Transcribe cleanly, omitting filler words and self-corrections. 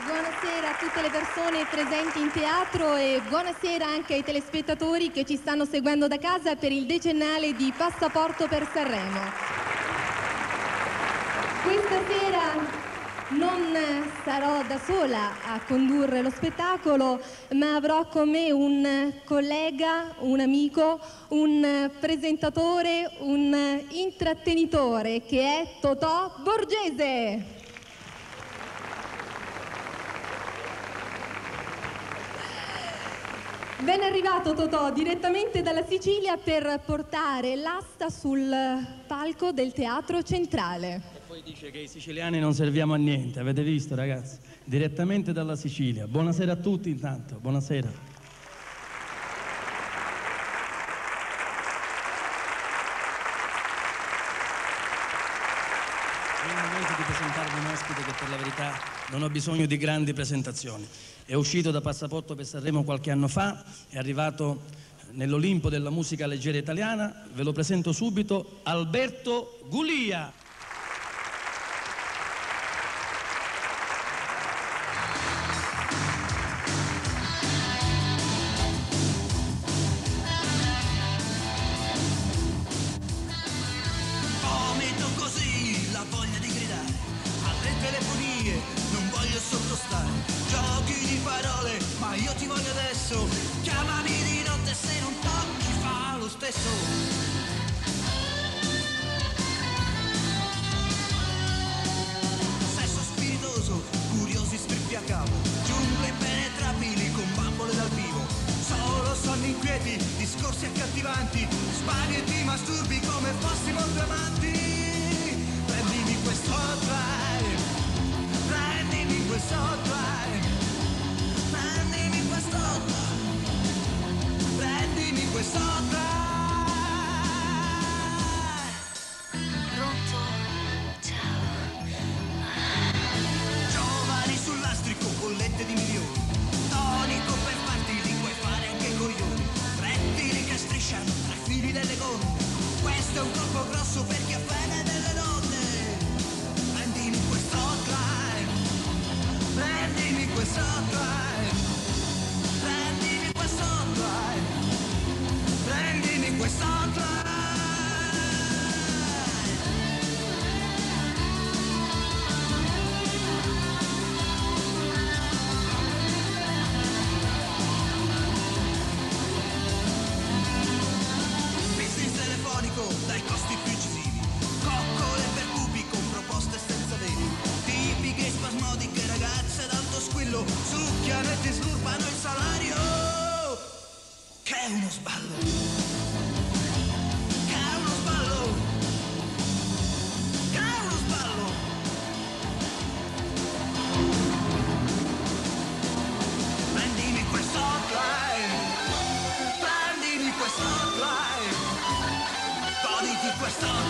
Buonasera a tutte le persone presenti in teatro e buonasera anche ai telespettatori che ci stanno seguendo da casa per il decennale di Passaporto per Sanremo. Questa sera non sarò da sola a condurre lo spettacolo, ma avrò con me un collega, un amico, un presentatore, un intrattenitore che è Totò Borgese. Ben arrivato Totò, direttamente dalla Sicilia per portare l'asta sul palco del Teatro Centrale. E poi dice che i siciliani non serviamo a niente, avete visto ragazzi? Direttamente dalla Sicilia. Buonasera a tutti intanto, buonasera. È il momento di presentarvi un ospite che per la verità non ho bisogno di grandi presentazioni. È uscito da Passaporto per Sanremo qualche anno fa, è arrivato nell'Olimpo della musica leggera italiana. Ve lo presento subito, Alberto Gulia. Vomito così la voglia di gridare alle telefonie, non voglio sottostare. Giochi di parole, ma io ti voglio adesso. Chiamami di notte se non tocchi fa lo stesso. Sesso spiritoso, curiosi strippi a capo, giungle impenetrabili con bambole dal vivo. Solo sonni inquieti, discorsi accattivanti, spaghetti masturbi come fossimo due amanti. Prendimi questo drive, prendimi questo drive, prendimi questo drive, prendimi questo drive. Pronto? Ciao. Giovani sul lastrico, bollette di milioni, tonico per farti lingua e fare anche coglioni, rettili che strisciano tra i fili delle gonne. Questo è un colpo grosso per chi ha fame delle donne. Prendimi questo drive, prendimi questo drive, prendimi questo drive, prendimi questo drive. Business telefonico dai costi più incisivi, coccole per cubi con proposte senza veni, tipiche spasmodiche ragazze d'alto squillo, succhiano e ti slurbano il salario, che è uno sballo, che è uno sballo, che è uno sballo. Prendimi questo drive, prendimi questo drive, goditi questo drive.